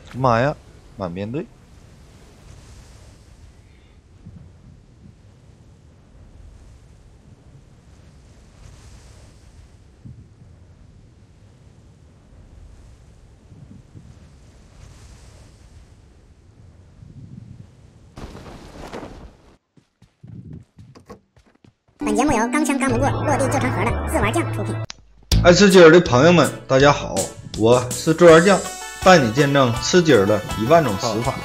妈呀，满编队！ 本节目由钢枪钢不过落地就成盒的自玩酱出品。 爱吃鸡儿的朋友们，大家好，我是自玩酱，带你见证吃鸡儿的10000种死法。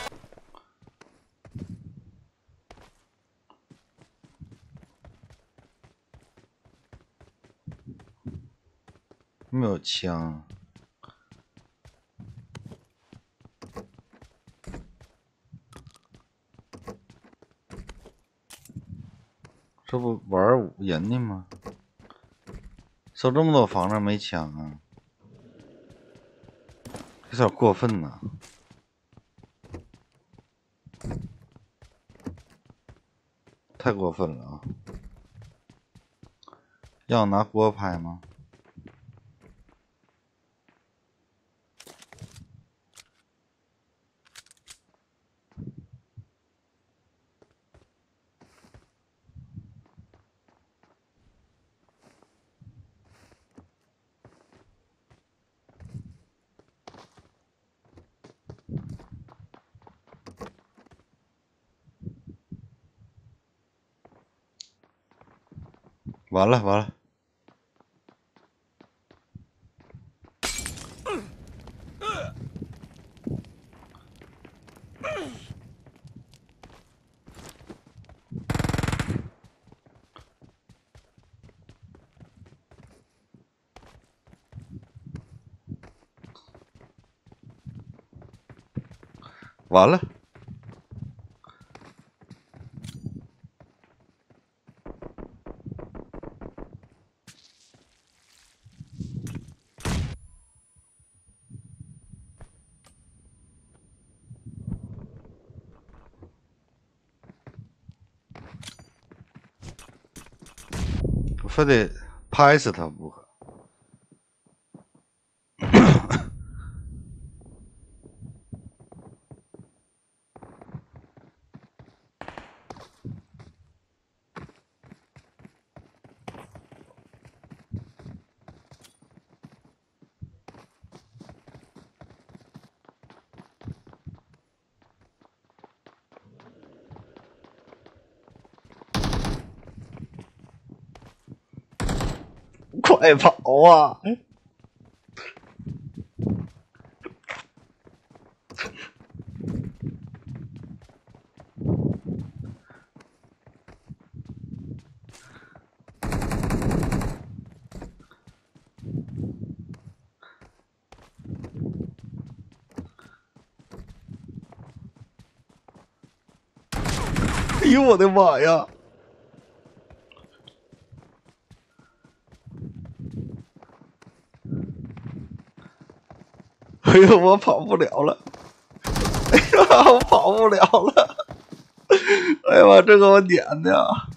没有枪，这不玩人呢吗？收这么多房子没枪啊，有点过分呐！太过分了啊！让我拿锅拍吗？完了完了！完了！我非得拍死他不可。快跑啊！哎呦我的妈呀！哎呦，我跑不了了！哎呀，我跑不了了！哎呀妈，这给我撵的！